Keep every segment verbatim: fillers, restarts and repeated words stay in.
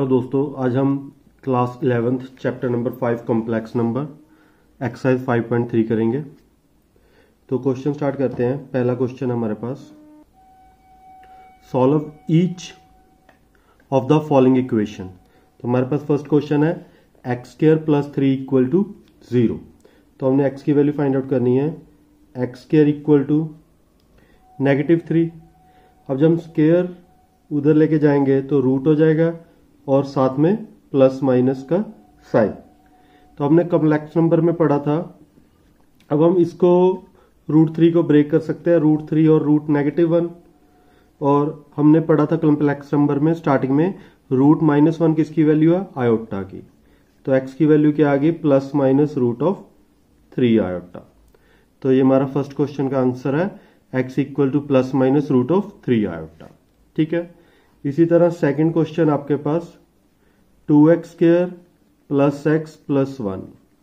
Hello दोस्तों, आज हम class eleventh chapter number five complex number exercise five point three करेंगे। तो क्वेश्चन स्टार्ट करते हैं। पहला क्वेश्चन हमारे पास, solve each of the following equation. तो हमारे पास फर्स्ट क्वेश्चन है x square plus three equal to zero. तो हमने एक्स की वैल्यू फाइंड आउट करनी है। X square equal to negative three. अब जब हम स्क्वायर उधर लेके जाएंगे तो रूट हो जाएगा और साथ में प्लस माइनस का साइन। तो हमने कॉम्प्लेक्स नंबर में पढ़ा था। अब हम इसको रूट थ्री को ब्रेक कर सकते हैं, रूट थ्री और रूट नेगेटिव वन। और हमने पढ़ा था कॉम्प्लेक्स नंबर में स्टार्टिंग में रूट माइनस वन किसकी वैल्यू है, आयोटा की। तो एक्स की वैल्यू क्या आ गई, plus minus root of three iota. तो ये हमारा फर्स्ट क्वेश्चन का आंसर है, x equal to plus minus root of three iota. ठीक है। इसी तरह सेकंड क्वेश्चन आपके पास two x square plus x plus one.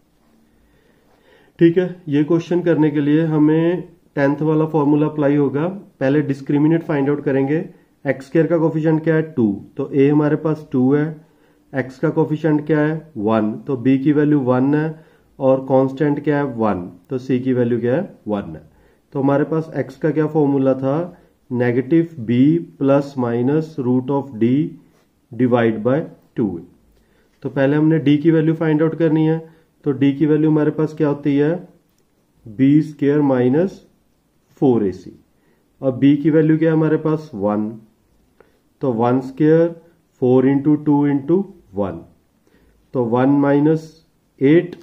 ठीक है। ये क्वेश्चन करने के लिए हमें टेंथ वाला फॉर्मूला अप्लाई होगा। पहले डिस्क्रिमिनेंट फाइंड आउट करेंगे। एक्स स्क्वायर का कोफिशिएंट क्या है, टू। तो ए हमारे पास टू है। एक्स का कोफिशिएंट क्या है, वन। तो बी की वैल्यू वन है और कांस्टेंट क्या है, वन। तो सी की वैल्यू क्या है, वन है। तो हमारे पास एक्स का क्या फॉर्मूला था, negative b plus minus root of d divide by two. तो पहले हमने डी की वैल्यू फाइंड आउट करनी है। तो डी की वैल्यू हमारे पास क्या होती है, b square minus four a c. और बी की वैल्यू क्या है हमारे पास, वन। तो one square four into two into one. तो वन माइनस एट।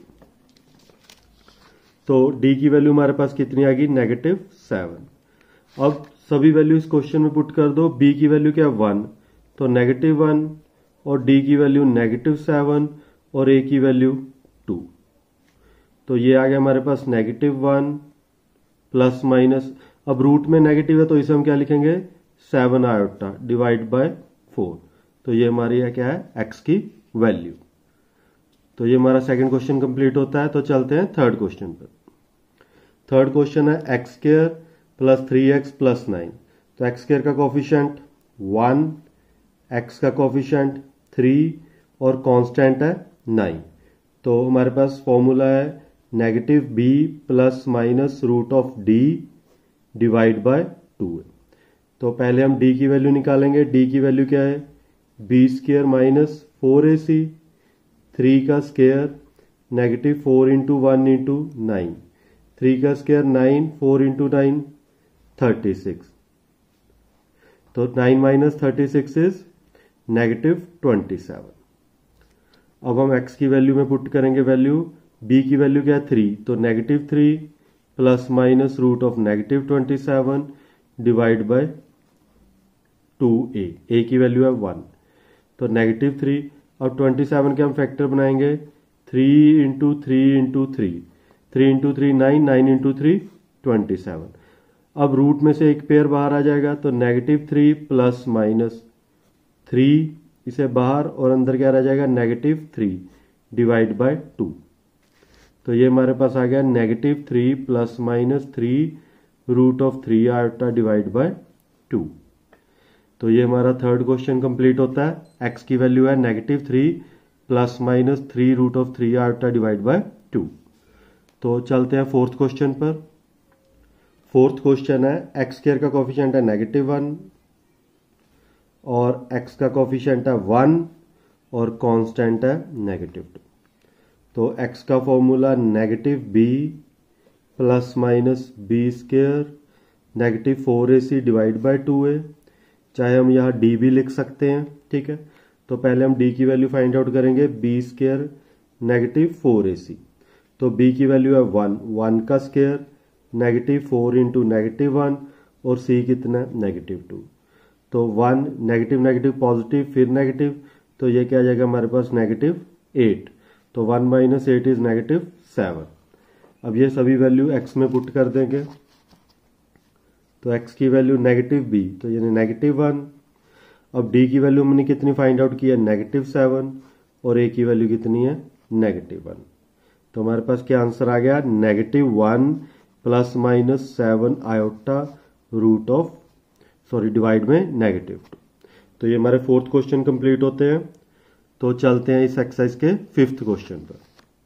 तो डी की वैल्यू हमारे पास कितनी आ गई, नेगेटिव सेवन। अब सभी वैल्यू इस क्वेश्चन में पुट कर दो। बी की वैल्यू क्या है, वन। तो नेगेटिव वन और डी की वैल्यू नेगेटिव सेवन और ए की वैल्यू टू। तो ये आ गया हमारे पास नेगेटिव वन प्लस माइनस, अब रूट में नेगेटिव है तो इसे हम क्या लिखेंगे, seven iota divide by four. तो ये हमारी है क्या है, एक्स की वैल्यू। तो ये हमारा सेकंड क्वेश्चन कंप्लीट होता है। तो चलते हैं थर्ड क्वेश्चन पर। थर्ड क्वेश्चन है x square plus three x plus nine. तो एक्स स्क्वायर का कोफिशिएंट वन, एक्स का कोफिशिएंट थ्री और कांस्टेंट है नाइन। तो हमारे पास फॉर्मूला है negative b plus minus root of d divide by two. तो पहले हम डी की वैल्यू निकालेंगे। डी की वैल्यू क्या है, b square minus four a c. Three का square negative four into one into nine. Three का square nine, four into nine thirty six. तो nine minus thirty six is negative twenty seven. अब हम x की value में put करेंगे value. B की value क्या है, थ्री। तो negative three plus minus root of negative twenty seven divide by two a. A की वैल्यू है वन। तो नेगेटिव थ्री। अब ट्वेंटी सेवन के हम फैक्टर बनाएंगे, three into three into three. Three into three nine, nine into three twenty seven. अब root में से एक पेयर बाहर आ जाएगा। तो negative three plus minus three, इसे बाहर और अंदर क्या रह जाएगा, negative three divide by two. तो ये हमारे पास आ गया negative three plus minus three root of three iota divide by two. तो ये हमारा थर्ड क्वेश्चन कंप्लीट होता है। एक्स की वैल्यू है negative three plus minus three root of three iota divide by two. तो चलते हैं फोर्थ क्वेश्चन पर। फोर्थ क्वेश्चन है एक्स स्क्वायर का कोफिशिएंट है नेगेटिव वन और एक्स का कोफिशिएंट है वन और कांस्टेंट है नेगेटिव टू। तो एक्स का formula negative b plus minus b square negative four a c divide by two a. चाहे हम यहाँ डी भी लिख सकते हैं। ठीक है। तो पहले हम डी की वैल्यू फाइंड आउट करेंगे, b square negative four a c. तो बी की वैल्यू है वन, वन का square negative four into negative one और सी कितना है, नेगेटिव टू। तो वन नेगेटिव नेगेटिव पॉजिटिव फिर नेगेटिव, तो ये क्या आ जाएगा हमारे पास, नेगेटिव एट। तो one minus eight is negative seven. अब ये सभी वैल्यू एक्स में पुट कर देंगे। तो एक्स की वैल्यू नेगेटिव बी, तो ये नेगेटिव वन। अब डी की वैल्यू हमने कितनी फाइंड आउट की है, नेगेटिव सेवन और ए की वैल्यू कितनी है, नेगेटिव वन। तो हमारे पास क्या आंसर आ गया, negative one plus minus seven iota root of sorry divide में नेगेटिव टू। तो ये हमारे फोर्थ क्वेश्चन कंप्लीट होते हैं। तो चलते हैं इस एक्सरसाइज के फिफ्थ क्वेश्चन पर।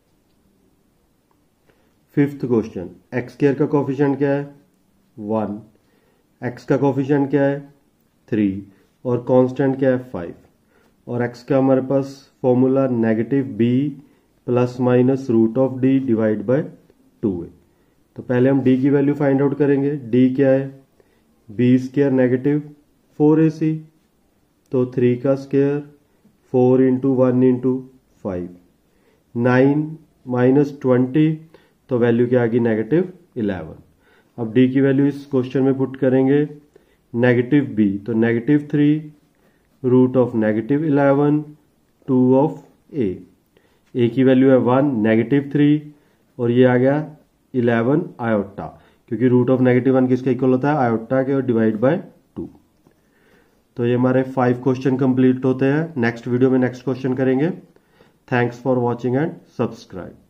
फिफ्थ क्वेश्चन, एक्स स्क्वायर का कोफिशिएंट क्या है वन, एक्स का कोफिशिएंट क्या है थ्री और कांस्टेंट क्या है फाइव, और एक्स का हमारे पास formula negative b plus minus root of d divide by two है। तो पहले हम डी की वैल्यू फाइंड आउट करेंगे। डी क्या है, b square negative four a c, तो थ्री का square four into one into five, nine minus twenty, तो वैल्यू क्या आ गई नेगेटिव इलेवन। अब डी की वैल्यू इस क्वेश्चन में पुट करेंगे, नेगेटिव बी तो negative three root of negative eleven two of a, a की वैल्यू है वन, नेगेटिव थ्री और ये आ गया इलेवन आयोटा, क्योंकि रूट ऑफ नेगेटिव वन किसका इक्वल होता है आयोटा के, और डिवाइड बाय टू। तो ये हमारे फाइव क्वेश्चन कंप्लीट होते हैं। नेक्स्ट वीडियो में नेक्स्ट क्वेश्चन करेंगे। Thanks for watching and subscribe.